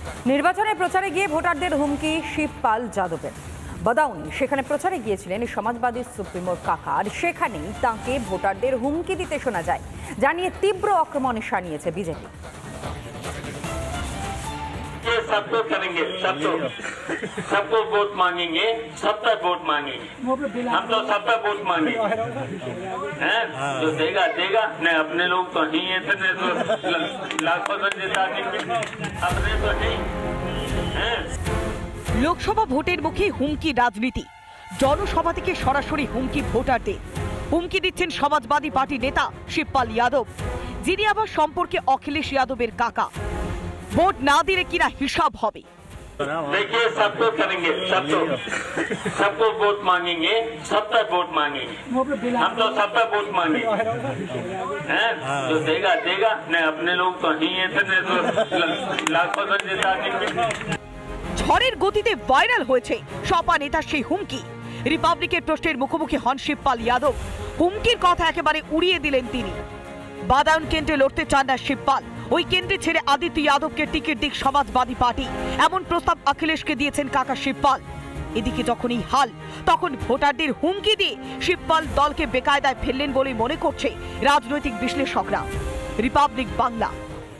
নির্বাচনে প্রচারে গিয়ে ভোটারদের হুমকি শিবপাল যাদবের। বাদাউনি সেখানে প্রচারে গিয়েছিলেন সমাজবাদী সুপ্রিমোর কাকা, আর সেখানেই তাঁকে ভোটারদের হুমকি দিতে শোনা যায়, জানিয়ে তীব্র আক্রমণে সানিয়েছে বিজেপি। सबको करेंगे, सबको वोट मांगेंगे, सब तक वोट मांगेंगे, हम तो सब तक वोट मांगेंगे हैं, जो देगा देगा, नहीं अपने लोग तो नहीं है, तो लाखों से जिता देंगे, अपने तो नहीं हैं। লোকসভা ভোটের মুখে হুমকি রাজনীতি, জনসভা থেকে সরাসরি হুমকি ভোটারদের। হুমকি দিচ্ছেন সমাজবাদী পার্টি নেতা শিবপাল যাদব, যিনি আবার সম্পর্কে অখিলেশ যাদবের কাকা। ভোট না দিলে কিনা হিসাব হবে। देखिए सबको करेंगे, सबको वोट मांगेंगे, सब तक वोट मांगेंगे, हम तो सब तक वोट मांगेंगे हैं, जो देगा देगा, नहीं अपने लोग तो नहीं है, तो लाखों से जिता देंगे। ঝড়ের গতিতে ভাইরাল হয়েছে সপা নেতার সেই হুমকি। রিপাবলিকের প্রশ্নের মুখোমুখি হন শিবপাল যাদব। হুমকির কথা একেবারে উড়িয়ে দিলেন তিনি। বাদাউন কেন্দ্রে লড়তে চান না শিবপাল, ওই কেন্দ্রে ছেড়ে আদিত্য যাদবকে টিকিট দিক সমাজবাদী পার্টি, এমন প্রস্তাব অখিলেশকে দিয়েছেন কাকা শিবপাল। এদিকে যখন এই হাল, তখন ভোটারদের হুমকি দিয়ে শিবপাল দলকে বেকায়দায় ফেললেন বলে মনে করছে রাজনৈতিক বিশ্লেষকরা। রিপাবলিক বাংলা।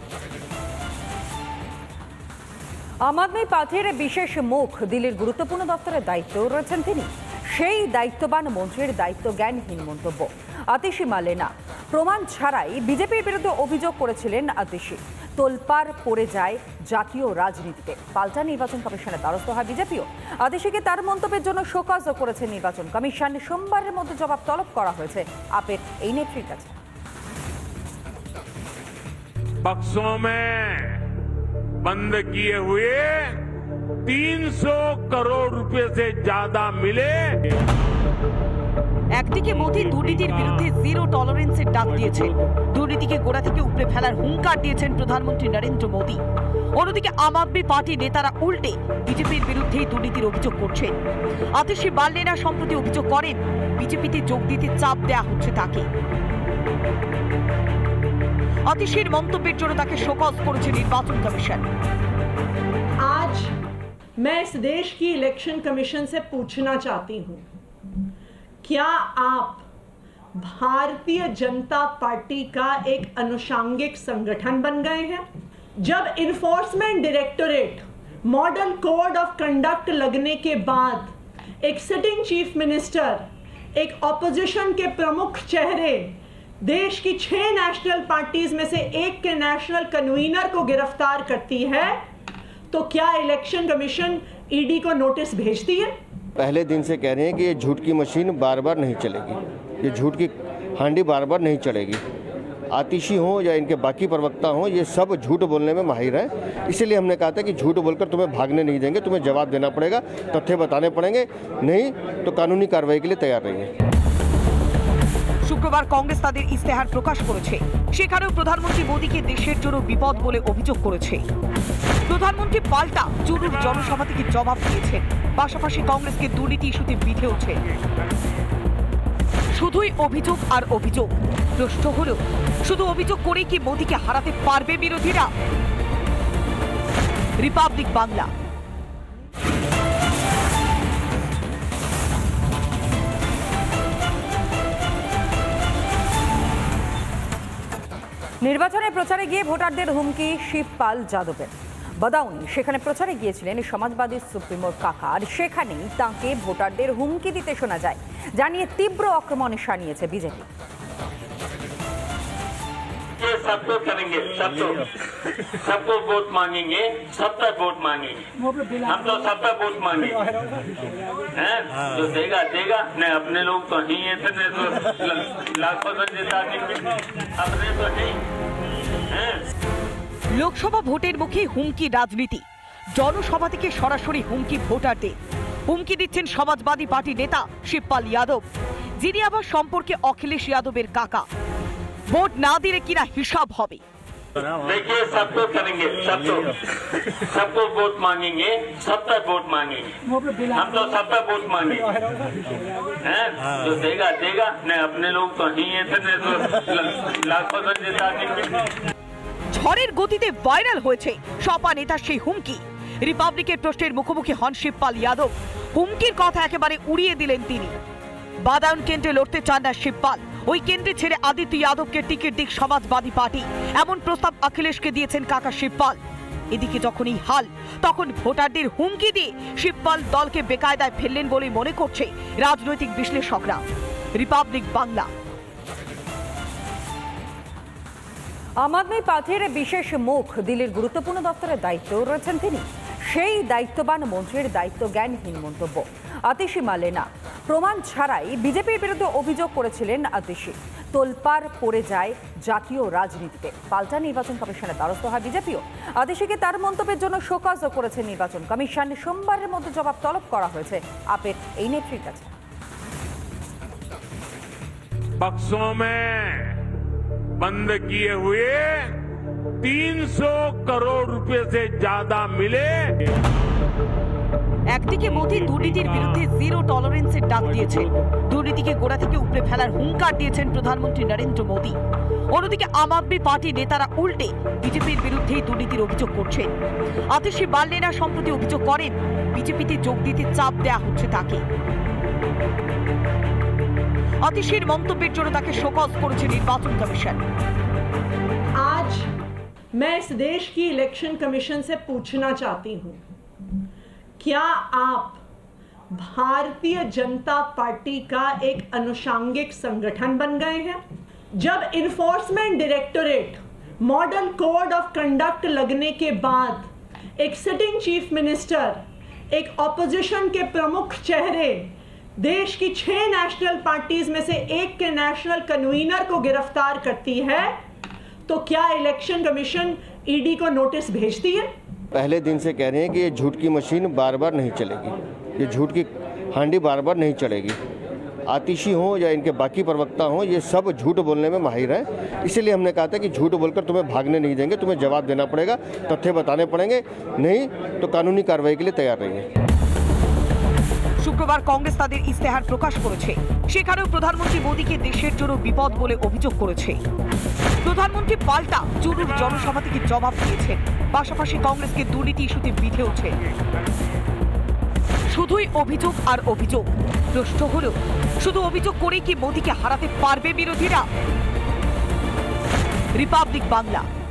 আম আদমি পার্টির বিশেষ মুখ, দিল্লির গুরুত্বপূর্ণ দপ্তরের দায়িত্ব রয়েছেন তিনি। সেই দায়িত্ববান মন্ত্রীর দায়িত্ব জ্ঞানহীন মন্তব্য। আতিশি মালেনা প্রমাণ ছাড়াই বিজেপির বিরুদ্ধে অভিযোগ করেছিলেন আতিশি। তোলপাড় পড়ে যায় জাতীয় রাজনীতিতে, পাল্টা নির্বাচন কমিশনের দ্বারস্থ হয় বিজেপিও। আতিশিকে তার মন্তব্যের জন্য শোকজও করেছে নির্বাচন কমিশন। সোমবারের মধ্যে জবাব তলব করা হয়েছে আপের এই নেত্রীর কাছে। बक्सों में बंद किए हुए 300 करोड़ रुपए से ज्यादा मिले। একদিকে মোদী দুর্নীতির বিরুদ্ধে জিরো টলারেন্সের ডাক দিয়েছেন, দুর্নীতিকে গোড়া থেকে উপড়ে ফেলার হুঙ্কার দিয়েছেন প্রধানমন্ত্রী নরেন্দ্র মোদী। অন্যদিকে আম আদমি পার্টি নেতারা উল্টে বিজেপির বিরুদ্ধে দুর্নীতির অভিযোগ করছেন। আতিশি মালেনা সম্প্রতি অভিযোগ করেন বিজেপিতে যোগ দিতে চাপ দেওয়া হচ্ছে তাকে। আতিশির মন্তব্যের জন্য তাকে শোকজ করেছে নির্বাচন কমিশন। आज मैं इस देश की इलेक्शन कमीशन से पूछना चाहती हूं, क्या आप भारतीय जनता पार्टी का एक अनुषंगिक संगठन बन गए हैं? जब enforcement directorate model code of conduct लगने के बाद एक सिटिंग चीफ मिनिस्टर, एक ऑपोजिशन के प्रमुख चेहरे, देश की 6 नेशनल पार्टीज में से एक के नेशनल कन्वीनर को गिरफ्तार करती है, तो क्या इलेक्शन कमीशन ईडी को नोटिस भेजती है? पहले दिन से कह रहे हैं कि ये झूठ की मशीन बार बार नहीं चलेगी, ये झूठ की हांडी बार बार नहीं चलेगी। आतिशी हो या इनके बाकी प्रवक्ता हों, ये सब झूठ बोलने में माहिर हैं। इसीलिए हमने कहा था कि झूठ बोलकर तुम्हें भागने नहीं देंगे, तुम्हें जवाब देना पड़ेगा, तथ्य बताने पड़ेंगे, नहीं तो कानूनी कार्रवाई के लिए तैयार रहिए। শুক্রবার কংগ্রেস তাদের ইস্তেহার প্রকাশ করেছে, সেখানেও প্রধানমন্ত্রী মোদীকে দেশের জন্য বিপদ বলে অভিযোগ করেছে। প্রধানমন্ত্রী পাল্টা চুরুর জনসভা থেকে জবাব দিয়েছেন, পাশাপাশি কংগ্রেসকে দুর্নীতি ইস্যুতে বিঁধেওছে। শুধুই অভিযোগ আর অভিযোগ। প্রশ্ন হলো, শুধু অভিযোগ করেই কি মোদীকে হারাতে পারবে বিরোধীরা? রিপাবলিক বাংলা। নির্বাচনে প্রচারে গিয়ে ভোটারদের হুমকি শিবপাল যাদবের। বাদাউনি সেখানে প্রচারে গিয়েছিলেন সমাজবাদী সুপ্রিমোর কাকা, আর সেখানেই তাঁকে ভোটারদের হুমকি দিতে শোনা যায়, জানিয়ে তীব্র আক্রমণে সানিয়েছে বিজেপি। सबको करेंगे, सबको वोट मांगेंगे, सब तक वोट मांगेंगे, हम तो सब तक वोट मांगेंगे हैं, जो देगा देगा, नहीं अपने लोग तो नहीं है, तो लाखों से जिता देंगे, अपने तो नहीं हैं। লোকসভা ভোটের মুখে হুমকি রাজনীতি, জনসভা থেকে সরাসরি হুমকি ভোটারদের। হুমকি দিচ্ছেন সমাজবাদী পার্টি নেতা শিবপাল যাদব, যিনি আবার সম্পর্কে অখিলেশ যাদবের কাকা। ভোট না দিলে কিনা হিসাব হবে। देखिए सबको करेंगे, सबको वोट मांगेंगे, सब तक वोट मांगेंगे, हम तो सब तक वोट मांगेंगे हैं, जो देगा देगा, नहीं अपने लोग तो नहीं है, तो लाखों से जिता देंगे। ঝড়ের গতিতে ভাইরাল হয়েছে সপা নেতার সেই হুমকি। রিপাবলিকের প্রশ্নের মুখোমুখি হন শিবপাল যাদব। হুমকির কথা একেবারে উড়িয়ে দিলেন তিনি। বাদাউন কেন্দ্রে লড়তে চান না শিবপাল। ওই কেন্দ্রে ছেড়ে আদিত্য যাদবকে টিকিট দিক সমাজবাদী পার্টি, এমন প্রস্তাব অখিলেশকে দিয়েছেন কাকা শিবপাল। এদিকে যখনই হাল, তখন ভোটারদের হুমকি দিয়ে শিবপাল দলকে বেকায়দায় ফেললেন বলে মনে করছে রাজনৈতিক বিশ্লেষকরা। রিপাবলিক বাংলা। আম আদমি পার্টির বিশেষ মুখ, দিল্লির গুরুত্বপূর্ণ দপ্তরের দায়িত্বেও রয়েছেন তিনি। সেই দায়িত্ববান মন্ত্রীর দায়িত্ব জ্ঞানহীন মন্তব্য। আতিশি মালে না, প্রমাণ ছাড়াই বিজেপির বিরুদ্ধে অভিযোগ করেছিলেন আতিশি। তোলপাড় পড়ে যায় জাতীয় রাজনীতিতে, পাল্টা নির্বাচন কমিশনের দ্বারস্থ হয় বিজেপিও। আতিশিকে তার মন্তব্যের জন্য শোকজও করেছে নির্বাচন কমিশন। সোমবারের মধ্যে জবাব তলব করা হয়েছে আপের এই নেত্রীর কাছে। बक्सों में बंद किए हुए 300 करोड़ रुपए से ज्यादा मिले। একদিকে মোদী দুর্নীতির বিরুদ্ধে জিরো টলারেন্সের ডাক দিয়েছেন, দুর্নীতিকে গোড়া থেকে উপড়ে ফেলার হুঙ্কার দিয়েছেন প্রধানমন্ত্রী নরেন্দ্র মোদী। অন্যদিকে আম আদমি পার্টি নেতারা উল্টে বিজেপির বিরুদ্ধে দুর্নীতির অভিযোগ করছেন। আতিশি মাল্লেনা সম্প্রতি অভিযোগ করেন বিজেপিতে যোগ দিতে চাপ দেওয়া হচ্ছে তাকে। আতিশির মন্তব্যের জন্য তাকে শোকজ করেছে নির্বাচন কমিশন। आज मैं इस देश की इलेक्शन कमीशन से पूछना चाहती हूं, क्या आप भारतीय जनता पार्टी का एक अनुषांगिक संगठन बन गए हैं? जब enforcement directorate model code of conduct लगने के बाद एक सिटिंग चीफ मिनिस्टर, एक ऑपोजिशन के प्रमुख चेहरे, देश की 6 नेशनल पार्टीज में से एक के नेशनल कन्वीनर को गिरफ्तार करती है, तो क्या इलेक्शन कमीशन ईडी को नोटिस भेजती है? पहले दिन से कह रहे हैं कि ये झूठ की मशीन बार बार नहीं चलेगी, ये झूठ की हांडी बार बार नहीं चलेगी। आतिशी हो या इनके बाकी प्रवक्ता हों, ये सब झूठ बोलने में माहिर हैं। इसीलिए हमने कहा था कि झूठ बोलकर तुम्हें भागने नहीं देंगे, तुम्हें जवाब देना पड़ेगा, तथ्य बताने पड़ेंगे, नहीं तो कानूनी कार्रवाई के लिए तैयार रहिए। শুক্রবার কংগ্রেস তাদের ইস্তেহার প্রকাশ করেছে। সেখানেও প্রধানমন্ত্রী মোদীকে দেশের জন্য বিপদ বলে অভিযোগ করেছে। প্রধানমন্ত্রী পাল্টা চুরুর জনসভা থেকে জবাব দিয়েছেন, পাশাপাশি কংগ্রেসকে দুর্নীতি ইস্যুতে বিঁধেওছেন। শুধুই অভিযোগ আর অভিযোগ। প্রশ্ন হলো, শুধু অভিযোগ করেই কি মোদীকে হারাতে পারবে বিরোধীরা? রিপাবলিক বাংলা।